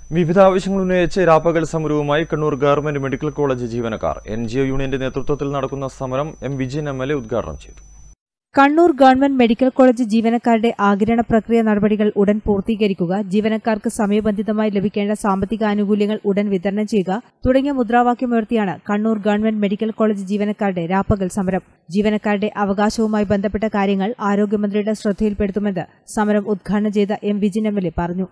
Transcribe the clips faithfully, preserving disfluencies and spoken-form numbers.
വിവിധ ആവശ്യങ്ങൾ ഉന്നയിച്ച് രാപ്പകൽ സമരവുമായി കണ്ണൂർ ഗവൺമെന്റ് മെഡിക്കൽ കോളേജ് ജീവനക്കാർ എൻ ജി ഒ യൂണിയന്റെ നേതൃത്വത്തിൽ നടക്കുന്ന സമരം M Vijayan M L A ഉദ്ഘാടനം ചെയ്തു. കണ്ണൂർ ഗവൺമെന്റ് മെഡിക്കൽ കോളേജ് ജീവനക്കാരുടെ ആഗിരണ പ്രക്രിയ നടപടികൾ ഉടൻ പൂർത്തീകരിക്കുക, ജീവനക്കാർക്ക് സമയബന്ധിതമായി ലഭിക്കേണ്ട സാമ്പത്തിക ആനുകൂല്യങ്ങൾ ഉടൻ വിതരണം ചെയ്യുക തുടങ്ങിയ മുദ്രാവാക്യമുയർത്തിയാണ് കണ്ണൂർ ഗവൺമെന്റ് മെഡിക്കൽ കോളേജ് ജീവനക്കാരുടെ രാപ്പകൽ സമരം. ജീവനക്കാരുടെ അവകാശവുമായി ബന്ധപ്പെട്ട കാര്യങ്ങൾ ആരോഗ്യമന്ത്രിയുടെ ശ്രദ്ധയിൽപ്പെടുത്തുമെന്ന് സമരം ഉദ്ഘാടനം ചെയ്ത M Vijayan M L A പറഞ്ഞു.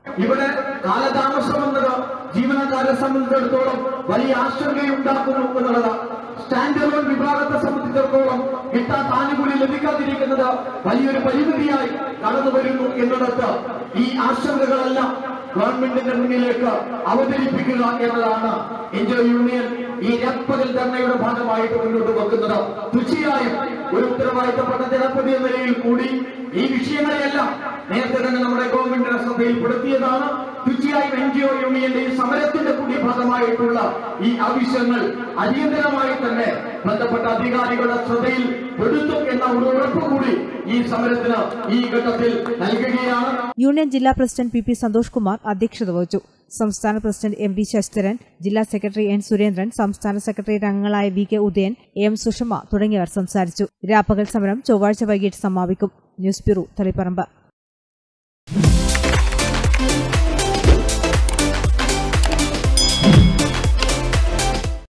ജീവനക്കാരെ സംബന്ധിച്ചിടത്തോളം വലിയ ആശങ്കയുണ്ടാക്കുന്നു എന്നുള്ളത്, സ്റ്റാൻഡ് അലോൺ വിഭാഗത്തെ സംബന്ധിച്ചിടത്തോളം കിട്ടാത്ത ആനുകൂല്യം ലഭിക്കാതിരിക്കുന്നത് വലിയൊരു പരിമിതിയായി കടന്നു വരുന്നു എന്നിടത്ത് ഈ ആശങ്കകളെല്ലാം ഗവൺമെന്റിന്റെ മുന്നിലേക്ക് അവതരിപ്പിക്കുക എന്നതാണ് എൻ ജി ഒ യൂണിയൻ ഈ രാപ്പകൽ ധർണയുടെ ഭാഗമായിട്ട് മുന്നോട്ട് വെക്കുന്നത്. തീർച്ചയായും ഒരു ഉത്തരവാദിത്തപ്പെട്ട ജനപ്രതി എന്ന നിലയിൽ കൂടി ഈ വിഷയങ്ങളെയെല്ലാം നേരത്തെ തന്നെ നമ്മുടെ ഗവൺമെന്റിന്റെ ശ്രദ്ധയിൽപ്പെടുത്തിയതാണ്. തീർച്ചയായും എൻ ജി ഒ യൂണിയന്റെ ഈ സമരത്തിന്റെ കൂടി ഭാഗമായിട്ടുള്ള ഈ ആവശ്യങ്ങൾ അടിയന്തരമായി തന്നെ ബന്ധപ്പെട്ട അധികാരികളുടെ ശ്രദ്ധയിൽ പെടുത്തും എന്ന ഒരു ഉറപ്പ് കൂടി ഈ സമരത്തിന് ഈ ഘട്ടത്തിൽ നൽകുകയാണ്. യൂണിയൻ ജില്ലാ president P P Santhosh Kumar അധ്യക്ഷത വഹിച്ചു. സംസ്ഥാന പ്രസിഡന്റ് എം വി ശശിധരൻ, ജില്ലാ സെക്രട്ടറി എൻ സുരേന്ദ്രൻ, സംസ്ഥാന സെക്രട്ടറി അംഗങ്ങളായ V K Udayan, M Sushama തുടങ്ങിയവർ സംസാരിച്ചു. രാപ്പകൽ സമരം ചൊവ്വാഴ്ച വൈകിട്ട് സമാപിക്കും. News bureau, Taliparamba.